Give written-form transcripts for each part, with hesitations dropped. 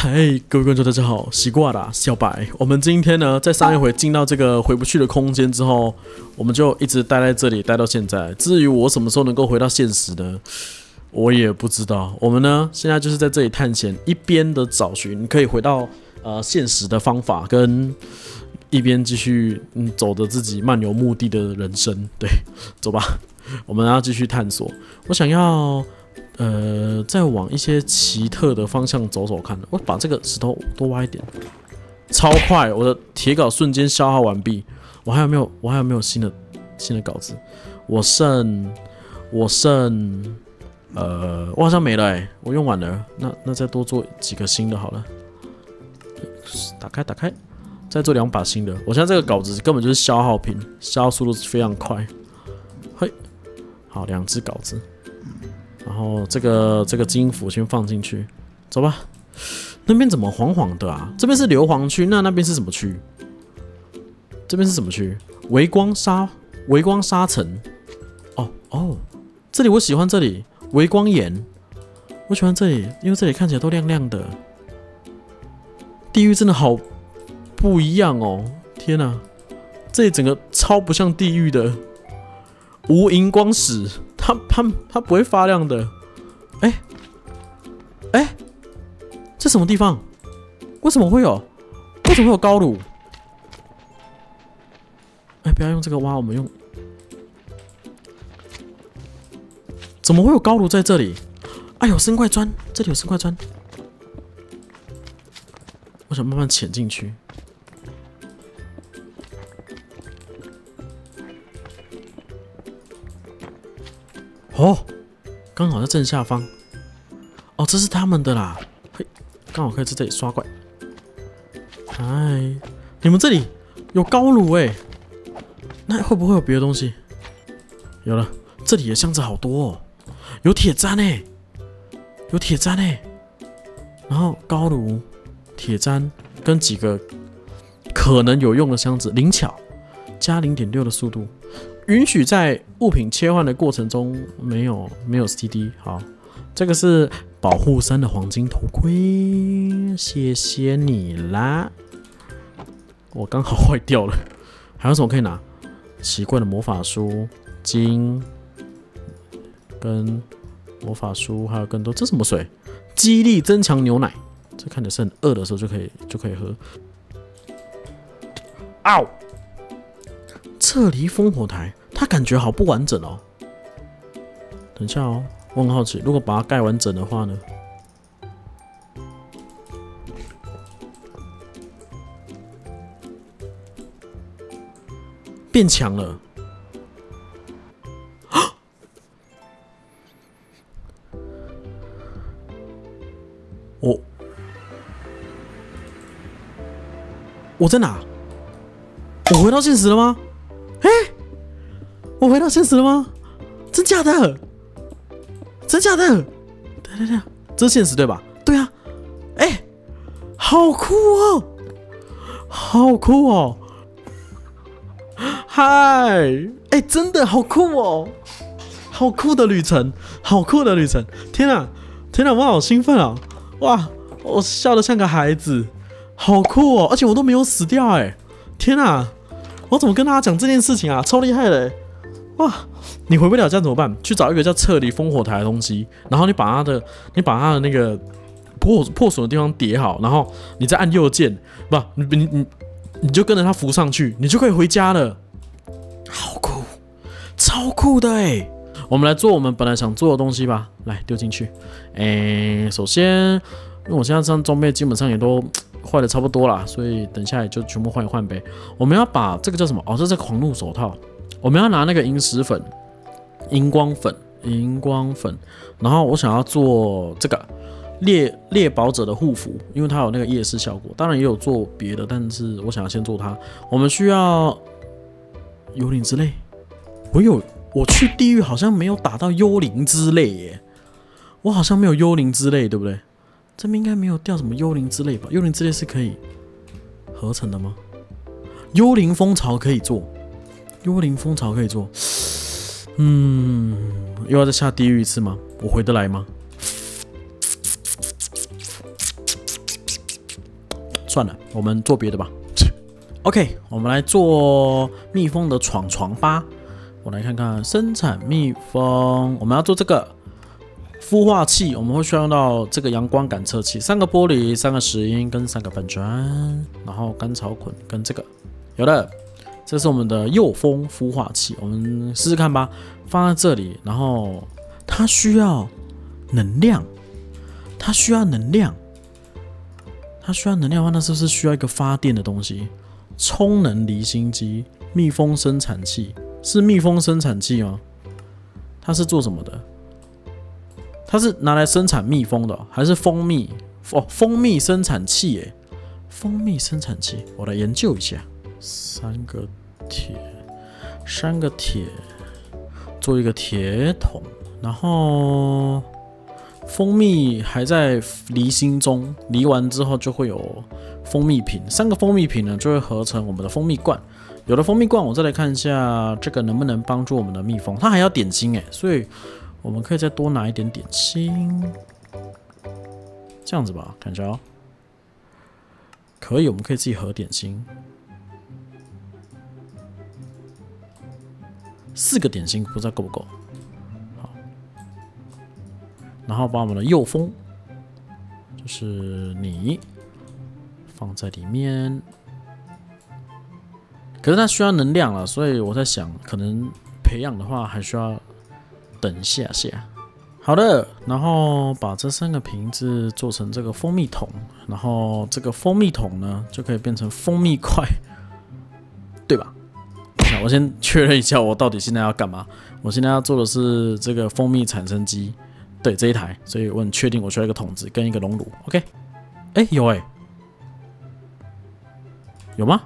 嗨，各位观众，大家好，习惯啦，小白。我们今天呢，在上一回进到这个回不去的空间之后，我们就一直待在这里，待到现在。至于我什么时候能够回到现实呢？我也不知道。我们呢，现在就是在这里探险，一边的找寻可以回到现实的方法，跟一边继续走着自己漫游目的的人生。对，走吧，我们要继续探索。我想要。再往一些奇特的方向走走看。我把这个石头多挖一点，超快！我的铁镐瞬间消耗完毕。我还有没有新的稿子？我好像没了我用完了。那再多做几个新的好了。打开，再做2把新的。我现在这个稿子根本就是消耗品，消耗速度非常快。嘿，好，2只稿子。然后这个金斧先放进去，走吧。那边怎么黄黄的啊？这边是硫磺区，那边是什么区？这边是什么区？微光沙层。哦，这里我喜欢这里微光岩，我喜欢这里，因为这里看起来都亮亮的。地狱真的好不一样哦！天哪，这里整个超不像地狱的，无荧光石。它不会发亮的，这什么地方？为什么会有高炉？不要用这个挖，我们用。怎么会有高炉在这里？有生块砖，这里有生块砖。我想慢慢潜进去。刚好在正下方。这是他们的啦。嘿，刚好可以在这里刷怪。你们这里有高炉那会不会有别的东西？有了，这里的箱子好多哦，有铁砧然后高炉、铁砧跟几个可能有用的箱子，灵巧加0.6的速度。允许在物品切换的过程中没有 CD。好，这个是保护3的黄金头盔，谢谢你啦。我刚好坏掉了。还有什么可以拿？奇怪的魔法书、金跟魔法书，还有更多。这什么水？激励增强牛奶。这看起来是很饿的时候就可以喝。嗷！撤离烽火台，它感觉好不完整哦。等一下哦，我很好奇，如果把它盖完整的话呢？变强了。我在哪？我回到现实了吗？我回到现实了吗？真假的？对，这是现实对吧？对啊。好酷哦！嗨，真的好酷哦！好酷的旅程！天啊，我好兴奋啊！哇，我笑得像个孩子，好酷哦！而且我都没有死掉天啊，我怎么跟大家讲这件事情啊？超厉害的哇！你回不了家怎么办？去找一个叫撤离烽火台的东西，然后你把它的那个破损的地方叠好，然后你再按右键，你就跟着它浮上去，你就可以回家了。好酷，超酷的我们来做我们本来想做的东西吧，来丢进去。首先，因为我现在这样装备基本上也都坏的差不多啦，所以等一下也就全部换一换呗。我们要把这个叫什么？这是狂怒手套。我们要拿那个萤石粉、荧光粉，然后我想要做这个猎宝者的护符，因为它有那个夜视效果。当然也有做别的，但是我想要先做它。我们需要幽灵之泪。我去地狱好像没有打到幽灵之泪耶，我好像没有幽灵之泪，对不对？这边应该没有掉什么幽灵之泪吧？幽灵之泪是可以合成的吗？幽灵蜂巢可以做。又要再下地狱一次吗？我回得来吗？ 算了，我们做别的吧。OK， 我们来做蜜蜂的闯床吧。我来看看生产蜜蜂，我们要做这个孵化器，我们会需要用到这个阳光感测器，3个玻璃、3个石英跟3个板砖，然后干草捆跟这个有了。这是我们的幼蜂孵化器，我们试试看吧。放在这里，然后它需要能量，它需要能量的话，那是不是需要一个发电的东西？充能离心机，蜜蜂生产器是蜜蜂生产器吗？它是做什么的？它是拿来生产蜜蜂的，还是蜂蜜？哦，蜂蜜生产器耶，蜂蜜生产器，我来研究一下。3个铁，做一个铁桶，然后蜂蜜还在离心中，离完之后就会有蜂蜜瓶，3个蜂蜜瓶呢就会合成我们的蜂蜜罐。有了蜂蜜罐，我再来看一下这个能不能帮助我们的蜜蜂。它还要点心哎，所以我们可以再多拿一点点心，这样子吧，看一下哦，可以，我们可以自己合点心。4个点心不知道够不够。好，然后把我们的幼蜂，就是你，放在里面。可是它需要能量了，所以我在想，可能培养的话还需要等一下下。好的，然后把这3个瓶子做成这个蜂蜜桶，然后这个蜂蜜桶呢就可以变成蜂蜜块，对吧？我先确认一下，我到底现在要干嘛？我现在要做的是这个蜂蜜产生机，对这一台，所以我很确定我需要一个桶子跟一个熔炉。OK， 哎，有哎，有吗？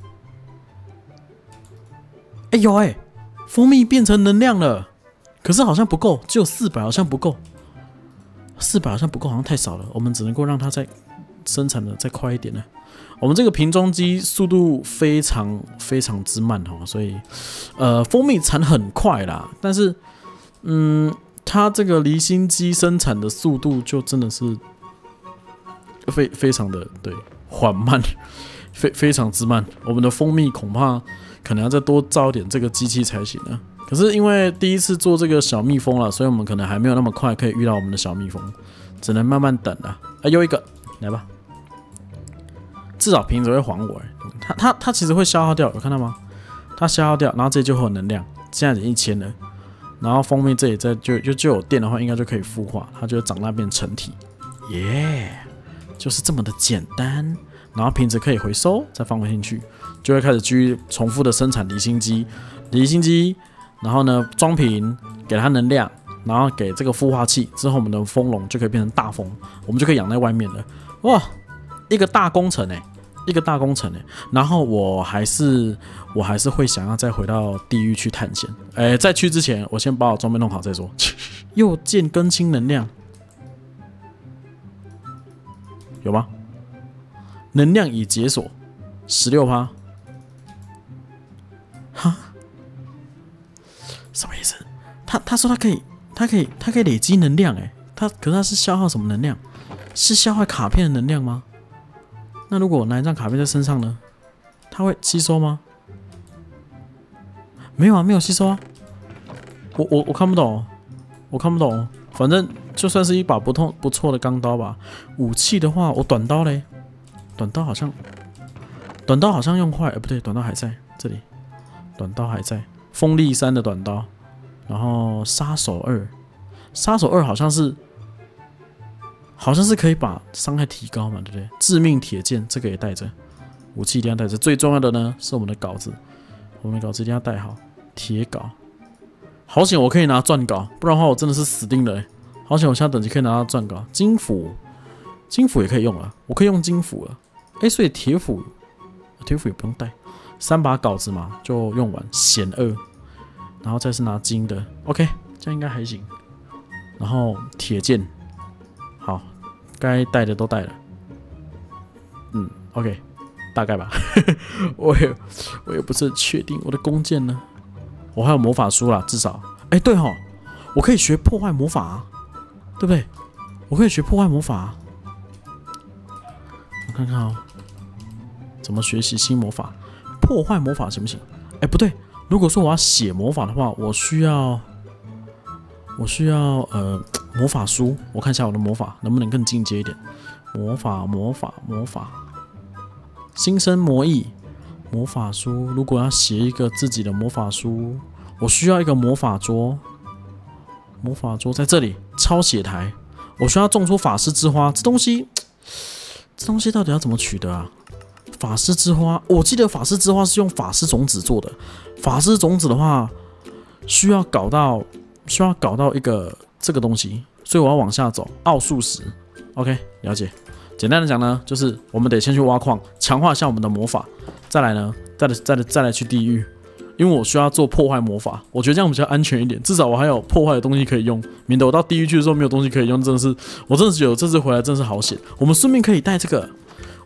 哎，有哎，蜂蜜变成能量了，可是好像不够，只有400，好像不够，400好像不够，好像太少了，我们只能够让它再生产的再快一点了。我们这个瓶装机速度非常之慢哦，所以蜂蜜产很快啦，但是它这个离心机生产的速度就真的是非常的对缓慢，非常之慢。我们的蜂蜜恐怕可能要再多造点这个机器才行呢。可是因为第一次做这个小蜜蜂了，所以我们可能还没有那么快可以遇到我们的小蜜蜂，只能慢慢等了。又一个，来吧。至少瓶子会还我，它其实会消耗掉，有看到吗？它消耗掉，然后这里就会有能量，现在已经1000了。然后蜂蜜这里就有电的话，应该就可以孵化，它就会长大变成体，耶，就是这么的简单。然后瓶子可以回收，再放回进去，就会开始继续重复的生产离心机，然后呢装瓶，给它能量，然后给这个孵化器，之后我们的蜂笼就可以变成大蜂，我们就可以养在外面了。哇！一个大工程然后我还是会想要再回到地狱去探险。在去之前，我先把我装备弄好再说。右键更新能量，有吗？能量已解锁16%，哈？什么意思？他说他可以累积能量，可是他是消耗什么能量？是消耗卡片的能量吗？那如果我拿一张卡片在身上呢？它会吸收吗？没有啊，没有吸收啊。我看不懂，反正就算是一把不错的钢刀吧。武器的话，我短刀嘞，短刀好像用坏，不对，短刀还在这里，短刀还在，锋利3的短刀，然后杀手2好像是可以把伤害提高嘛，对不对？致命铁剑这个也带着，武器一定要带着。最重要的呢是我们的镐子，我们的镐子一定要带好，铁镐。好险我可以拿钻镐，不然的话我真的是死定了。好险我现在等级可以拿到钻镐，金斧也可以用了，我可以用金斧了。所以铁斧也不用带，3把镐子嘛就用完，险2，然后再是拿金的 ，OK， 这样应该还行。然后铁剑。好，该带的都带了。OK， 大概吧。我也不是很确定我的弓箭呢。我还有魔法书啦，至少。对齁，我可以学破坏魔法啊，对不对？我可以学破坏魔法啊。我看看哦， 怎么学习新魔法？破坏魔法行不行？哎，不对，如果说我要写魔法的话，我需要魔法书。我看一下我的魔法能不能更进阶一点。魔法，新生魔艺魔法书。如果要写一个自己的魔法书，我需要一个魔法桌。魔法桌在这里，抄写台。我需要种出法师之花，这东西到底要怎么取得啊？法师之花，我记得法师之花是用法师种子做的。法师种子的话，需要搞到一个这个东西，所以我要往下走。奥数石 ，OK， 了解。简单的讲呢，就是我们得先去挖矿，强化一下我们的魔法，再来呢，再来去地狱。因为我需要做破坏魔法，我觉得这样比较安全一点，至少我还有破坏的东西可以用，免得我到地狱去的时候没有东西可以用。我真的是觉得这次回来真是好险。我们顺便可以带这个，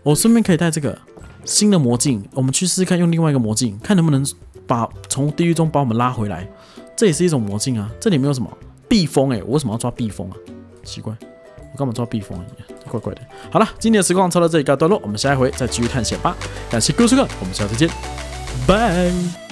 新的魔镜，我们去试试看用另外一个魔镜，看能不能从地狱中把我们拉回来。这也是一种魔镜啊。这里没有什么避风我为什么要抓避风啊？奇怪，我干嘛抓避风啊？怪怪的。好了，今天的时光超到这里告一段落，我们下一回再继续探险吧。感谢各位收看，我们下次见，拜。